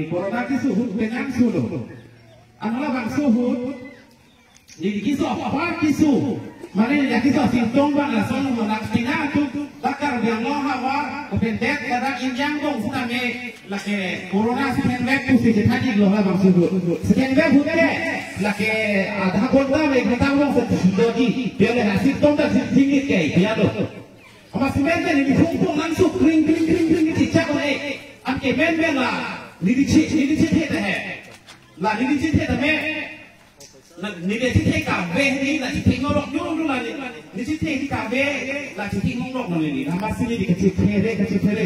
di corona kisu hut kenyang sulu. Anala bang suhut di kisu apa kisu. Mana yang kisu simptom bang langsung nak tina tu bakar yang lo hawa pendek kadang injang dong sutame laki corona sekian web tu sih jadi lo bang suhut. Sekian web hut ke laki ada kota web kita dong sedih dia le simptom dah tinggi ke dia lo. Apa sebenarnya ni simptom langsung kering cicak oleh Anke men lah, nidi cite dah lah nidi cite dah nidi cite kabe ni lah cite ngorok dulu lah nidi cite di kabe lah cite ngorok ni nama sini di kecil tere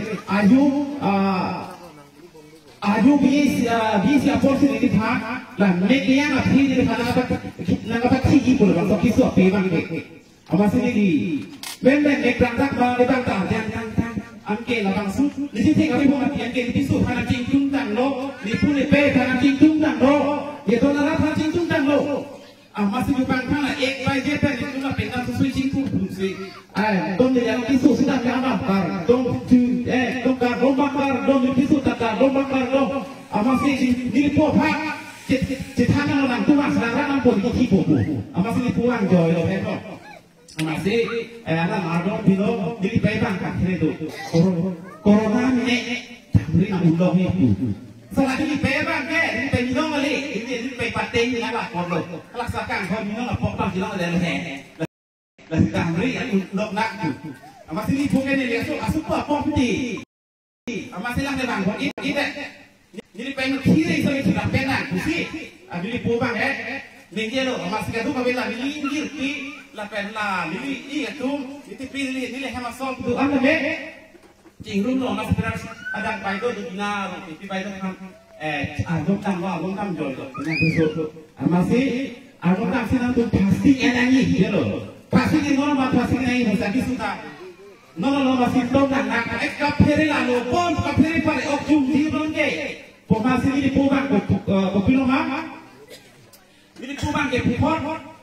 aju bis apa sih di thang lah media apa sih di thang apa sih pun bang kisah apa bang apa sih di men transak bang jangan Anke labang su, di sini kami buat anke di su, karena cincung tang lo, di pun pe karena cincung tang lo, ya tu nara karena cincung tang lo. Masih di bangkang lah, by j pen itu lah pengen sesuai cincung fungsi. Dom dia yang di su sudah kalah bar, dom kar di su tak dom bakar dom. Masih di pohon, cetakan orang tua sekarang pun di kipu. Masih di pulang joy lo heboh. Masih ada margom pino jadi payah kan itu corona ni beri ulang itu selain ini payah kan ini payah minum kali ini payah paten ni lah kalau kelasakan kalau minum lah pokok hilang ada leher lah kita beri ulang nak tu masih ni bukan ni lihat asuk apa putih masih lah bang ini jadi payah kiri sampai sudah penan sih jadi puang Ninggir lo, masih kado kabela ninggir ki la penla ini itu pilih ini hema sol tu anda be cingrum lo masih terus ada baito tu bina itu baito kan agom tam joy lo dengan tu masih agom tam sih nanti pasti ada ni dia lo pasti ni orang pasti ni mesti kita no masih tahu nak kaperi lah lo pon kaperi pada okjum di bangke masih ini pulang kopilo mama Ini kubang ke pupon,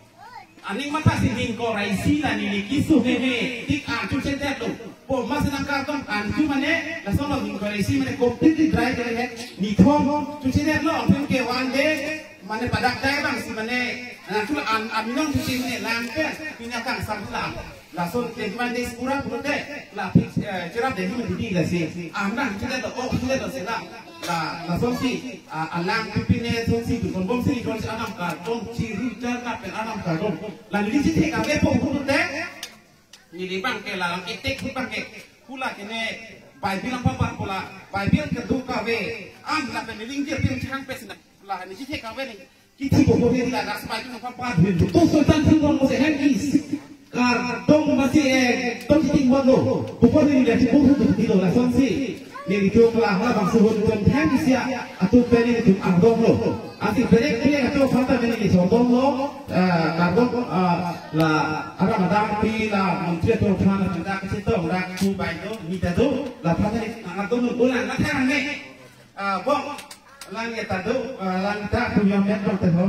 aning mata si bingko raisi lah ni kisu hehe, dik ancu cendek tu, po masih nak karton ancu mana, langsung lo bingko raisi mana completely dry kali he, ni thom, tu cendek lo, pun ke one day, mana padak day bang si mana, ancu aminong tu cendek langke, punya kang samla, langsung kejuan day sepura pun deh, lah cerap deh ni mesti lah si, amran cendek tu, oh cendek tu selah. La sonsi alang pipine sonsi tu kon si kon anam ka kon si riter ka pen anam ka kon la ni si te ka be po hu te ni di bang ke la lang etek hu bang ke pula kene bai bilang papa pula bai bilang ke du ka be am la pen ling je pin chang pe sina la ni si te ka be ni ki ti po be la gas bai tu papa tu sultan tu kon mo se hen is kar dong masih dong si ting wando po ni dia ti po hu tu la sonsi Ni itu kelah bang suhut tuan kan sia atau peni itu agdom lo. Asik berek dia atau fata peni itu agdom lo. Agdom la ada madam pi la menteri tu kan ada kesitu orang tu baik tu minta tu la fata ni agdom lo ulang nak kan ni. Bom lang ya tadu lang tak punya metode tu.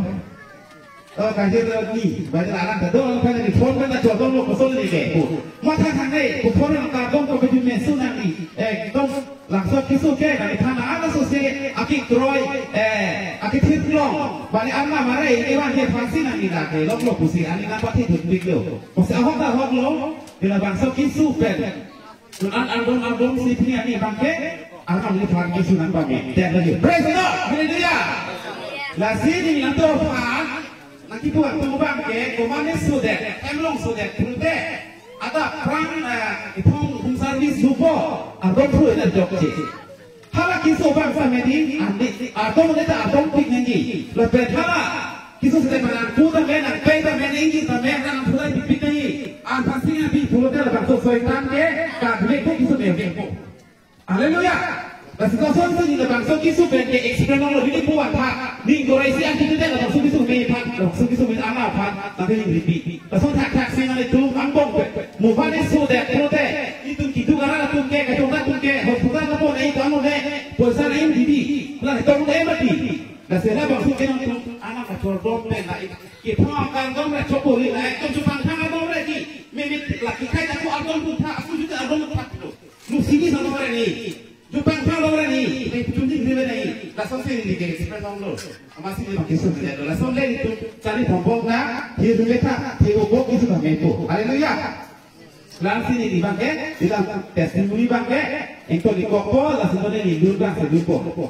Kajian lagi banyak orang tadu kan ni phone kan tu agdom lo kosong ni ke. Mata kan ni phone yang agdom tu kejual mesu nanti. Agdom langsung kisah ke dari tanah ada sosial akik troy akik hitlong bani amma marai ewan dia vaksin ani dah ke lok pusi ani nampak hidup video pusi awak dah awak lo bila bangsa kisah pen sunan album si ini ani bangke akan melihat kisah nan bagi dan lagi praise the Lord haleluya lah sini nanti nanti buat tunggu bangke komane sudah emlong sudah pute ada perang itu service support adom tu ada jokje hala kiso bangsa medi adom ada adom pik nengi lebih hala kiso sedang mana putar mana peda mana ingi tapi mana putar pik nengi pasti nabi putar bangsa soitan ke kadle ko kiso medi haleluya Basi kosong tu ni bangsa kiso medi eksperimen lo ini buat ha ni goraisi anti tu dah bangsa kiso medi bangsa kiso medi amal ha tapi ni repeat bangsa tak sini itu ambong mufane sudah prote itu gitu karena tungke kacung tungke hospital kamu naik kamu naik polisi naik di lah kamu naik mati dah saya bangsa kita anak kacung dompe naik kita akan dompe coba naik kamu cuma tangga dompe lagi memit laki kai aku algon pun tak aku juga algon pun tak tu lu sini sama orang ni Jepang kalau orang ni, tunjuk dia ni. langsung sini di sebelah dong masih di bangkit sudah langsung lagi itu cari pompong na dia dulu tak dia obok itu bang itu haleluya langsung ini di bangkit di dalam testimoni bangkit itu di kopo langsung ini di dulu sedupo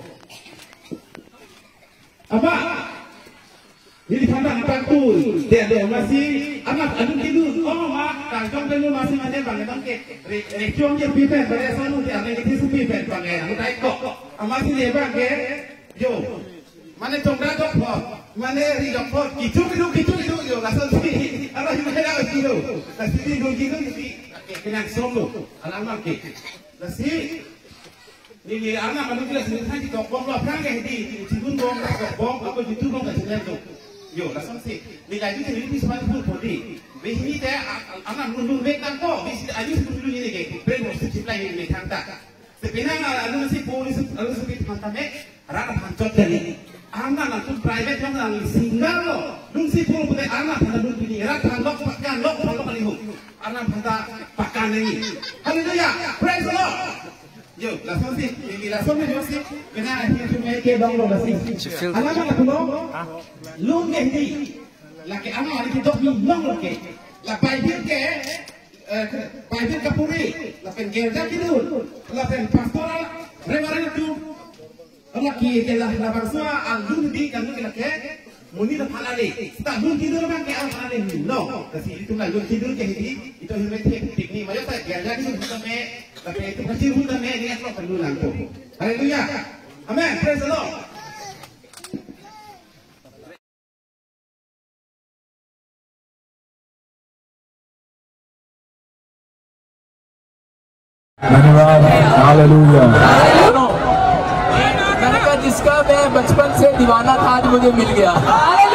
apa jadi pandang bantu dia masih anak anu tidur oh mak kantong dulu masih ada bangkit reaction dia pipen pada sanu dia ada itu pipen bangkit aku tahu kok masih dia bangkit yo mana tongkat dok mana ri dok gitu yo langsung sih apa yang ada gitu langsung gitu jadi kena solo alamak ke langsung ini anak anu kita sendiri saja tokong lah kan di tidur dong tokong apa gitu dong kat sini tu yo langsung sih nilai itu sendiri bisa pun body ini teh anak nundung bekan kok bisa aja sebelum ini ke brain harus disiplin ini tangta sebenarnya anu sih polis anu sih mantapnya rata pancot dari anak langsung private yang nang single lo dung sih pun punya anak pada dung ini rata lok pakan kalihu anak pada pakan ini haleluya praise the Lord yo langsung sih ini langsung sih kena ini ke dong lo sih anak lo lu ngendi laki anak itu dok minong lagi la private ke private kapuri la pengerja gitu la pen pastoral reverend itu laki telah labar semua alun di kamu laki muni dah palale tak lun tidur kan ke palale no kasi itu lah lun tidur ke ini itu hidup teknik macam tak kerja itu bukan me tapi itu kecil bukan me dia kalau perlu langko haleluya amen praise the Lord धन्यवाद hallelujah मैंने कहा जिसका मैं बचपन से दीवाना था आज मुझे मिल गया